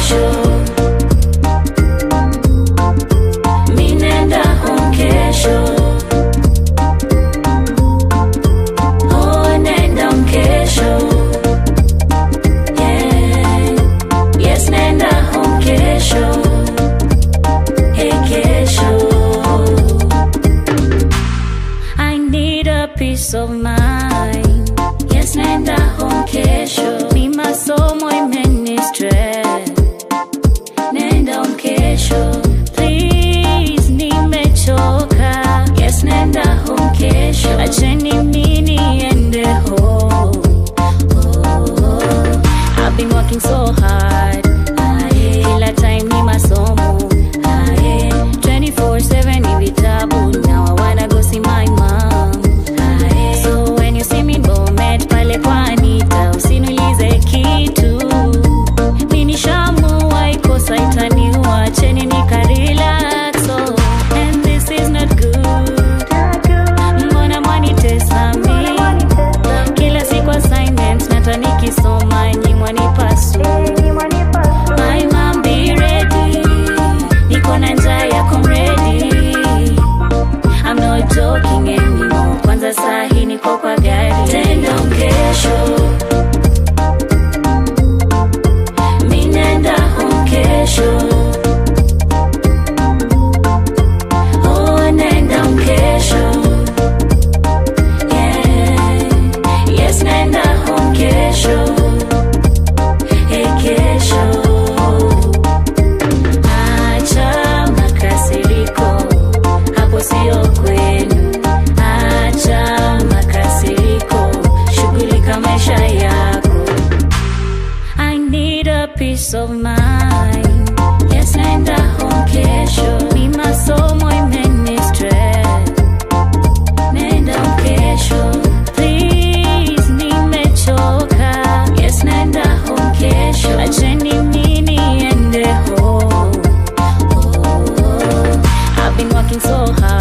kesho. Minenda home kesho. Oh, nenda home kesho. Yeah. Yes, nenda home kesho. Hey kesho. I need a peace of mind. Yes, nenda home kesho. Mi masomo imenistre. Nenda home kesho. Please, nimechoka. Yes, nenda home kesho. Acheni mimi niende home. I've been working so hard. Kila time ni masomo. 24/7 ni vitabu. Now I wanna go see my mom. So when you see me Bomet pale kwa Anita, usiniulize kitu. Mimi nishaamua ikosa itaniua, acheni nikarelax. Oh, and this is not good. Mbona mwanitesa mi? Kila siku assignment nata nikisoma nyimwa nipasu. My mom be ready. Niko na njaa yako ready. I'm not joking anymore. Kwanza sahi niko kwa gari. Nenda home kesho. Mi nenda home kesho. Oh, nenda home kesho. Yeah. Yes, nenda home kesho. Hey kesho. Acha makasiriko, hapo sio kwenu. Acha makasiriko, shughulika maisha yako. I need a peace of mind. Yes, nenda home kesho. Mi masomo imenistre. Nenda home kesho. Please, nimechoka. Yes, nenda home kesho. Acheni mimi niende home. I've been working so hard.